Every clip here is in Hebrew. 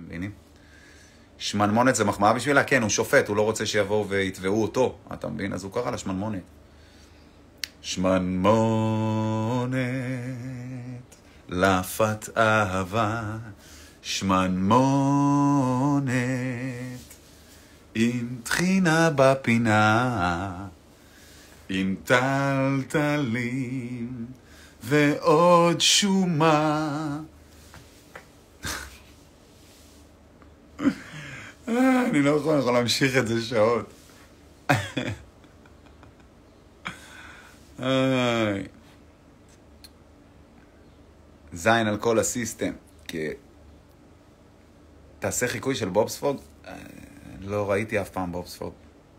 מבינים? שמנמונת זה מחמאה בשבילה? כן, הוא שופט, הוא לא רוצה שיבואו ויתבעו אותו, אתה מבין? אז הוא קרא לה שמנמונת. שמנמונת, לפת אהבה, שמנמונת, עם תחינה בפינה, עם טלטלים ועוד שומה. אני לא יכול להמשיך את זה שעות. זין על כל הסיסטם. תעשה חיקוי של בובספורד? לא ראיתי אף פעם בובספורד.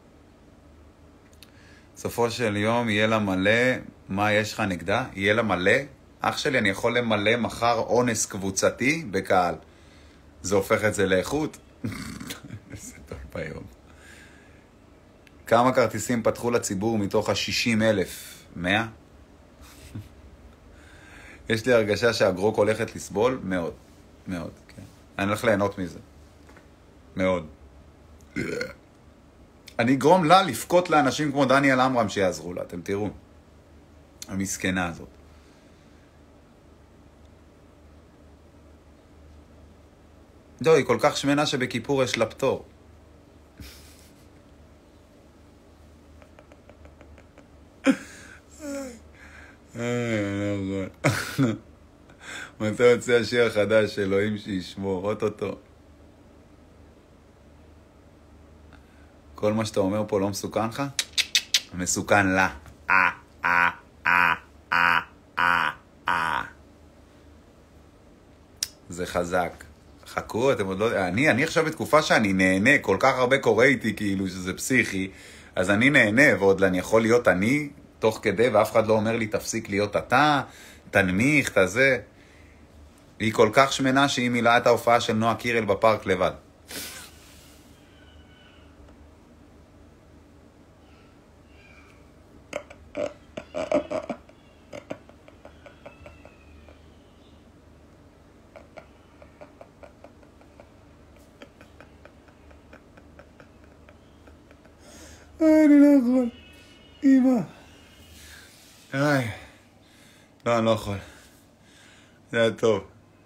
סופו של יום יהיה לה מלא, מה יש לך נגדה? יהיה לה מלא? אח שלי, אני יכול למלא מחר אונס קבוצתי בקהל. זה הופך את זה לאיכות? איזה טוב ביום. כמה כרטיסים פתחו לציבור מתוך ה-60,000? 100? יש לי הרגשה שהגרוק הולכת לסבול מאוד, מאוד, כן. אני הולך ליהנות מזה. מאוד. אני אגרום לה לפקוט לאנשים כמו דניאל אמרם שיעזרו לה, אתם תראו. המסכנה הזאת. לא, היא כל כך שמנה שבכיפור יש לה פטור. מתי יוצא השיר החדש, אלוהים שישמור, אותו. כל מה שאתה אומר פה לא מסוכן לך? מסוכן לה. זה חזק. חכו, אתם עוד לא... אני עכשיו בתקופה שאני נהנה, כל כך הרבה קורה איתי כאילו שזה פסיכי, אז אני נהנה, ועוד אני יכול להיות אני תוך כדי, ואף אחד לא אומר לי תפסיק להיות אתה, תנמיך, תזה. היא כל כך שמנה שהיא מילאה את ההופעה של נועה קירל בפארק לבד. אני לא יכול. אמא. לא, אני לא יכול. זה היה טוב.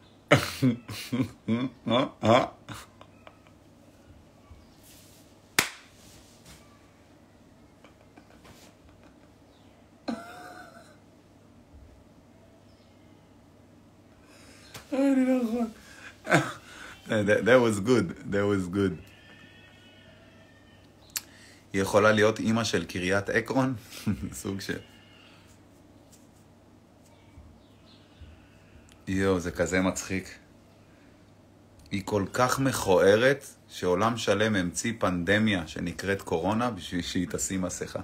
אני לא יכול. That was good. That was good. היא יכולה להיות אמא של קריית עקרון? סוג של... יו, זה כזה מצחיק. היא כל כך מכוערת שעולם שלם המציא פנדמיה שנקראת קורונה בשביל שהיא תשים מסכה.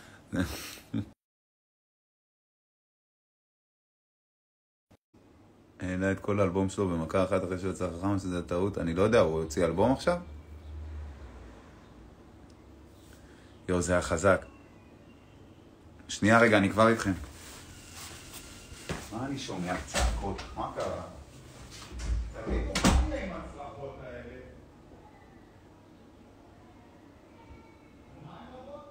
העלה את כל האלבום שלו במכה אחת אחרי שיוצא חכם, שזה טעות. אני לא יודע, הוא הוציא אלבום עכשיו? יו, זה היה חזק. שנייה רגע, אני כבר איתכם. מה אני שומע צעקות? מה קרה? תגידו, מה נהיה עם הצלחות האלה? מה הרבות?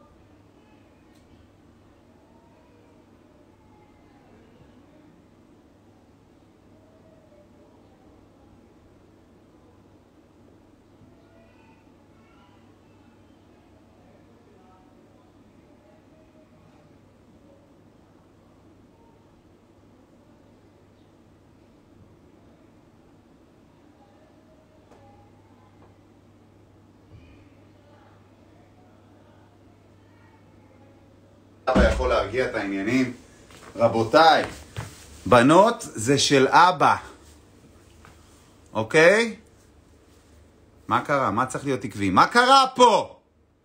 אבא יכול להרגיע את העניינים. רבותיי, בנות זה של אבא. אוקיי? מה קרה? מה צריך להיות עקבי? מה קרה פה?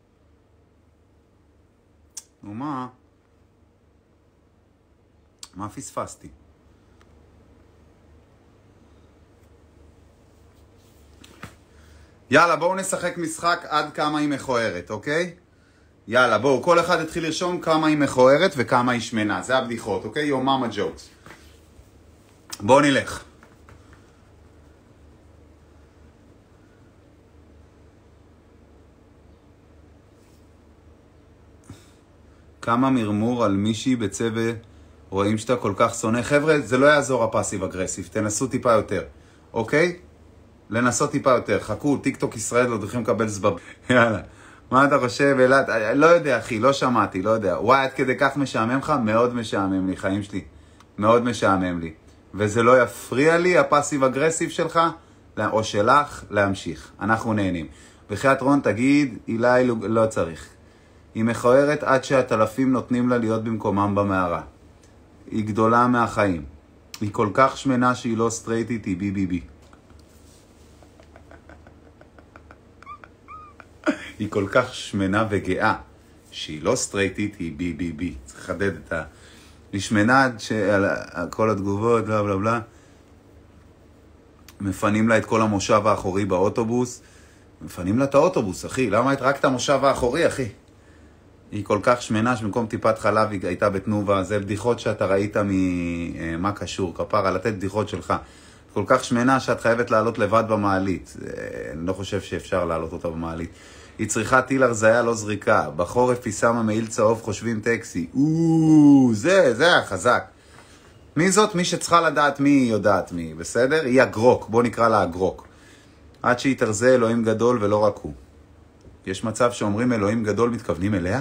נו מה? מה פספסתי? יאללה, בואו נשחק משחק עד כמה היא מכוערת, אוקיי? יאללה, בואו, כל אחד התחיל לרשום כמה היא מכוערת וכמה היא שמנה. זה הבדיחות, אוקיי? Your mama jokes. בואו נלך. כמה מרמור על מישהי בצבע רואים שאתה כל כך שונא. חבר'ה, זה לא יעזור הפאסיב אגרסיב, תנסו טיפה יותר, אוקיי? לנסות טיפה יותר, חכו, טיק טוק ישראל לא צריכים לקבל זבב. יאללה, מה אתה חושב, אלעד? לא יודע אחי, לא שמעתי, לא יודע. וואי, עד כדי כך משעמם לך? מאוד משעמם לי, חיים שלי. מאוד משעמם לי. וזה לא יפריע לי, הפאסיב אגרסיב שלך, או שלך, להמשיך. אנחנו נהנים. בחיית רון תגיד, אילי לא צריך. היא מכוערת עד שהטלפים נותנים לה להיות במקומם במערה. היא גדולה מהחיים. היא כל כך שמנה שהיא לא סטרייטית, היא בי בי בי. היא כל כך שמנה וגאה שהיא לא סטרייטית, היא בי בי בי. צריך לחדד את ה... היא שמנה עד כל התגובות, בלה בלה בלה. מפנים לה את כל המושב האחורי באוטובוס. מפנים לה את האוטובוס, אחי. למה רק את המושב האחורי, אחי? היא כל כך שמנה שבמקום טיפת חלב היא הייתה בתנובה. זה בדיחות שאתה ראית ממה קשור, כפרה, לתת בדיחות שלך. כל כך שמנה שאת חייבת לעלות לבד במעלית. אני לא חושב שאפשר לעלות אותה במעלית. היא צריכה טיל הרזיה, לא זריקה. בחורף היא שמה מעיל צהוב, חושבים טקסי. זה היה חזק. מי זאת? מי שצריכה לדעת מי היא יודעת מי, בסדר? היא הגרוק, בוא נקרא לה הגרוק. עד שהיא תרזה אלוהים גדול ולא רק הוא. יש מצב שאומרים אלוהים גדול מתכוונים אליה?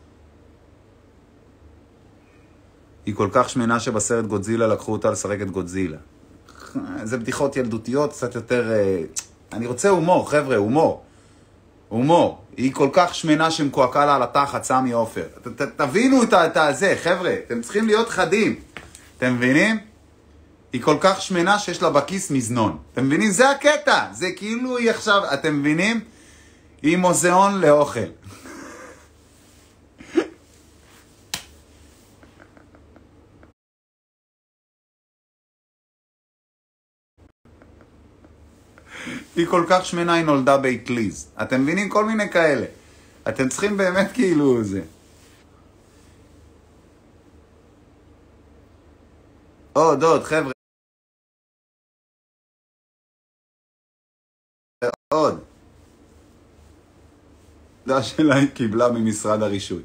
היא כל כך שמנה שבסרט גודזילה לקחו אותה לשחק את גודזילה. זה בדיחות ילדותיות, קצת יותר... אני רוצה הומור, חבר'ה, הומור. הומור. היא כל כך שמנה שמקועקה לה על התחת, סמי עופר. תבינו את זה, חבר'ה. אתם צריכים להיות חדים. אתם מבינים? היא כל כך שמנה שיש לה בכיס מזנון. אתם מבינים? זה הקטע. זה כאילו היא עכשיו... אתם מבינים? היא מוזיאון לאוכל. היא כל כך שמנה, היא נולדה באטליז. אתם מבינים? כל מיני כאלה. אתם צריכים באמת כאילו זה. עוד, חבר'ה. עוד. זה השאלה היא קיבלה ממשרד הרישוי.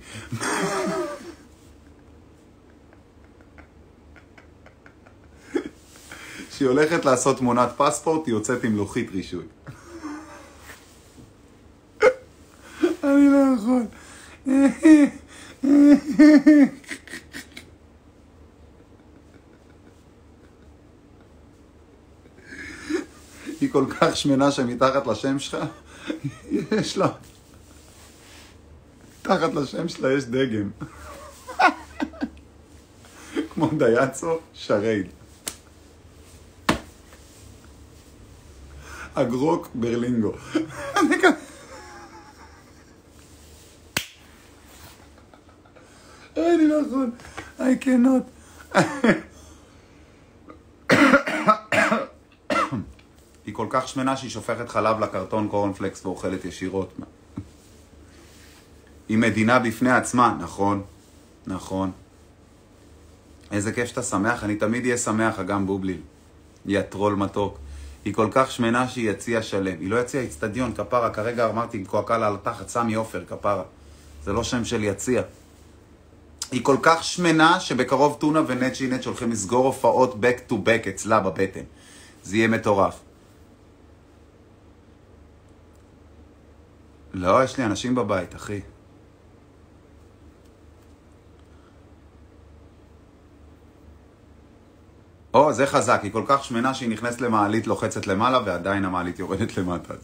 שהיא הולכת לעשות תמונת פספורט, היא יוצאת עם לוחית רישוי. אני לא יכול. היא כל כך שמנה שמתחת לשם שלך, יש לה... מתחת לשם שלה יש דגם. כמו דייצו, שרייד. הגרוק ברלינגו. אני לא יכול. I cannot. היא כל כך שמנה שהיא שופכת חלב לקרטון קורנפלקס ואוכלת ישירות. היא מדינה בפני עצמה, נכון, נכון. איזה כיף שאתה שמח, אני תמיד אהיה שמח, גם בובליל. היא הטרול מתוק. היא כל כך שמנה שהיא יציאה שלם. היא לא יציאה אצטדיון, כפרה, כרגע אמרתי, עם קועקלה על התחת, סמי עופר, כפרה. זה לא שם של יציאה. היא כל כך שמנה שבקרוב טונה ונצ'ינט שהולכים לסגור הופעות back to back אצלה בבטן. זה יהיה מטורף. לא, יש לי אנשים בבית, אחי. זה חזק, היא כל כך שמנה שהיא נכנסת למעלית, לוחצת למעלה, ועדיין המעלית יורדת למטה.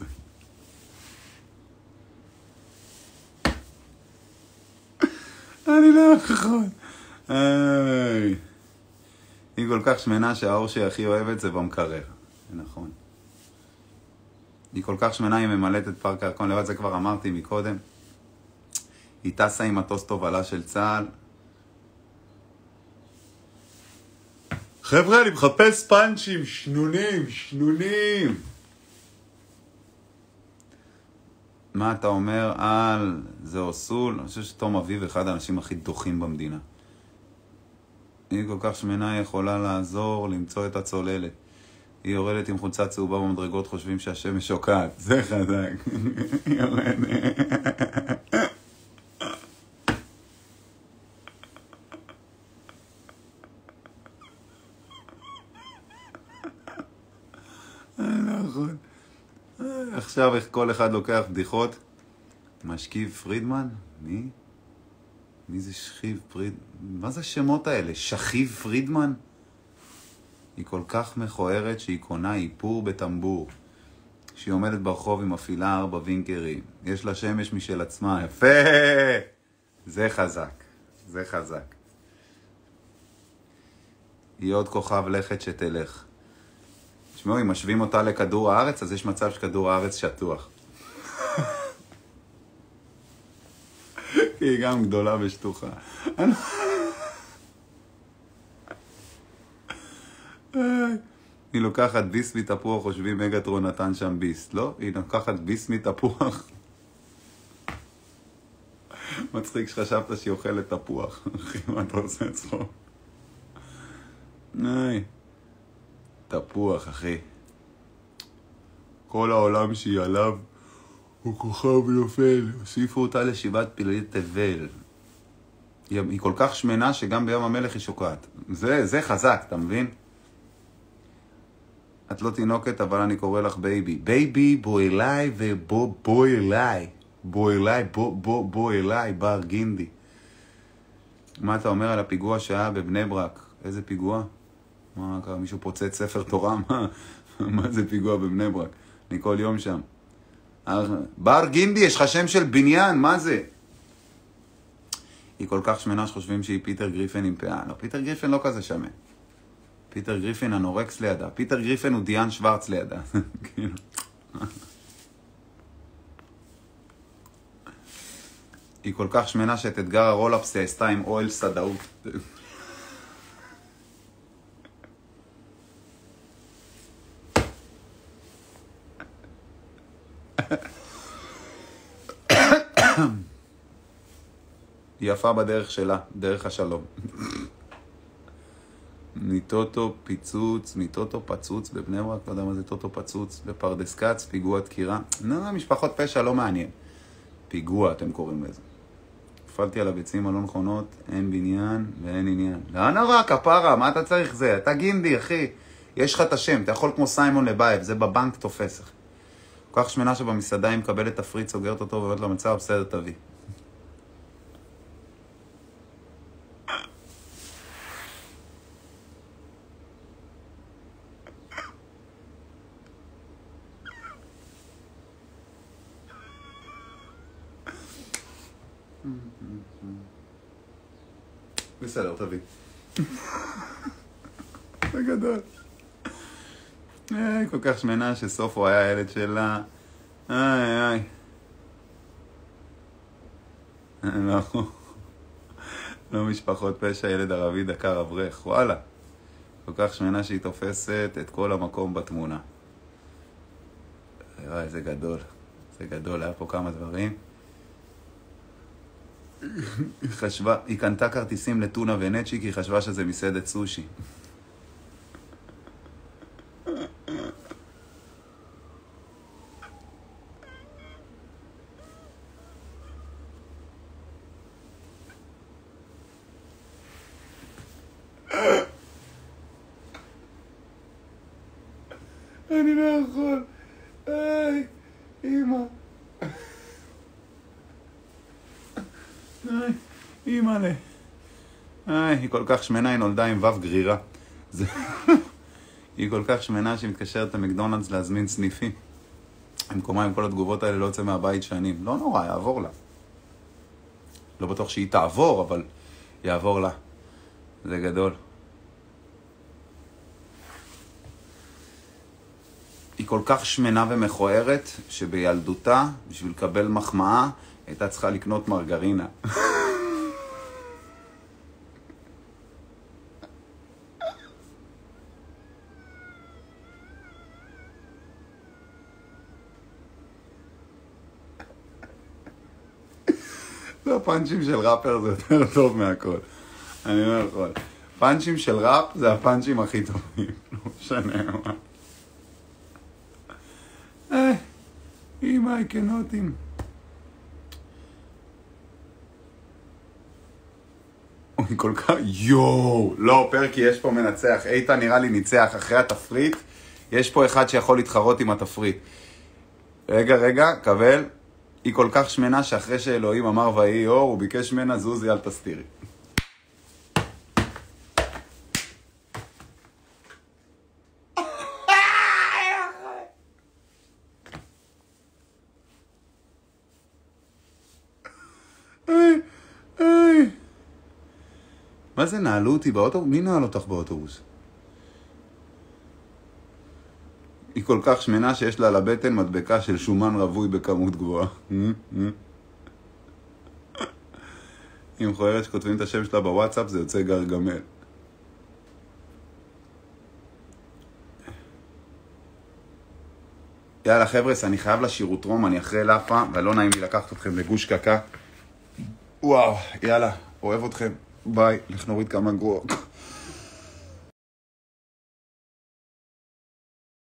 אני לא יכול. היא כל כך שמנה שהאור שהיא הכי אוהבת זה במקרר. נכון. היא כל כך שמנה, היא ממלאת את פארק הירקון לבד, זה כבר אמרתי מקודם. היא טסה עם מטוס תובלה של צה"ל. חבר'ה, אני מחפש פאנצ'ים, שנונים. מה אתה אומר על זה אוסול? אני חושב שתום אביב אחד האנשים הכי דוחים במדינה. היא כל כך שמנה, היא יכולה לעזור למצוא את הצוללת. היא יורדת עם חולצה צהובה במדרגות, חושבים שהשמש שוקעת. זה חזק. יורד. עכשיו איך כל אחד לוקח בדיחות. משכיב פרידמן? מי? מי זה שכיב פרידמן? מה זה השמות האלה? שכיב פרידמן? היא כל כך מכוערת שהיא קונה איפור בטמבור. שהיא עומדת ברחוב עם מפעילה 4 וינקרים. יש לה שמש משל עצמה. יפה! זה חזק. זה חזק. היא עוד כוכב לכת שתלך. תשמעו, אם משווים אותה לכדור הארץ, אז יש מצב שכדור הארץ שטוח. היא גם גדולה ושטוחה. היא לוקחת ביס מתפוח, חושבים מגטרון נתן שם ביס. לא, היא לוקחת ביס מתפוח. מצחיק שחשבת שהיא אוכלת תפוח. אחי, מה אתה עושה צחוק? תפוח, אחי. כל העולם שהיא עליו הוא כוכב נופל. הוסיפו אותה לשבעת פלאי תבל. היא כל כך שמנה שגם ביום המלך היא שוקעת. זה חזק, אתה מבין? את לא תינוקת, אבל אני קורא לך בייבי. בייבי, בוא אליי ובוא אליי. בוא אליי, בוא אליי, בר גינדי. מה אתה אומר על הפיגוע שהיה בבני ברק? איזה פיגוע? מה, מישהו פוצץ ספר תורה? מה זה פיגוע בבני ברק? אני כל יום שם. בר גינדי, יש לך שם של בניין, מה זה? היא כל כך שמנה שחושבים שהיא פיטר גריפן עם פאה. לא, פיטר גריפן לא כזה שמן. פיטר גריפן אנורקס לידה. פיטר גריפן הוא דיאן שוורץ לידה. היא כל כך שמנה שאת אתגר הרולאפס היא עשתה עם אוהל סדאות. היא יפה בדרך שלה, דרך השלום. מיטוטו פצוץ בבני ברק, לא יודע מה זה טוטו פצוץ, בפרדס קץ, פיגוע דקירה. משפחות פשע לא מעניין. פיגוע אתם קוראים לזה. נפלתי על הביצים הלא נכונות, אין בניין ואין עניין. לא נורא, כפרה, מה אתה צריך זה? אתה גינדי, אחי. יש לך את השם, אתה יכול כמו סיימון לבייב, זה בבנק תופס. כל כך שמנה שבמסעדה היא מקבלת תפריט, סוגרת אותו ועוד למצב, בסדר תביא. בסדר, תביא. זה גדול. כל כך שמנה שסופו היה הילד שלה. איי. לא משפחות פשע, ילד ערבי דקר אברך. וואלה. כל כך שמנה שהיא תופסת את כל המקום בתמונה. זה גדול. זה גדול, היה פה כמה דברים. היא קנתה כרטיסים לטונה ונצ'י כי היא חשבה שזה מסעדת סושי. אני לא יכול. איי, אמא. אמא לה. היא כל כך שמנה, היא נולדה עם וו גרירה. היא כל כך שמנה שהיא מתקשרת למקדונלדס להזמין סניפים. במקומה עם כל התגובות האלה לא יוצא מהבית שנים. לא נורא, יעבור לה. לא בטוח שהיא תעבור, אבל יעבור לה. זה גדול. היא כל כך שמנה ומכוערת שבילדותה, בשביל לקבל מחמאה, הייתה צריכה לקנות מרגרינה. זה הפאנצ'ים של ראפר, זה יותר טוב מהכל. אני לא יכול. פאנצ'ים של ראפ זה הפאנצ'ים הכי טובים. לא משנה מה. אמא, I cannot him. אוי, כל כך... יואו! לא, פרקי, יש פה מנצח. איתן נראה לי ניצח אחרי התפריט. יש פה אחד שיכול להתחרות עם התפריט. רגע, קבל. היא כל כך שמנה שאחרי שאלוהים אמר ויהי אור, הוא ביקש ממנה זוזי אל תסתירי. מה זה נעלו אותי באוטובוס? מי נעל אותך באוטובוס? היא כל כך שמנה שיש לה על הבטן מדבקה של שומן רווי בכמות גבוהה. היא מכוערת שכותבים את השם שלה בוואטסאפ, זה יוצא גרגמל. יאללה חבר'ס, אני חייב לשירות רום, אני אחרי לאפה, ולא נעים לי לקחת אתכם לגוש קקה. וואו, יאללה, אוהב אתכם. ביי, לך נוריד כמה גרוע.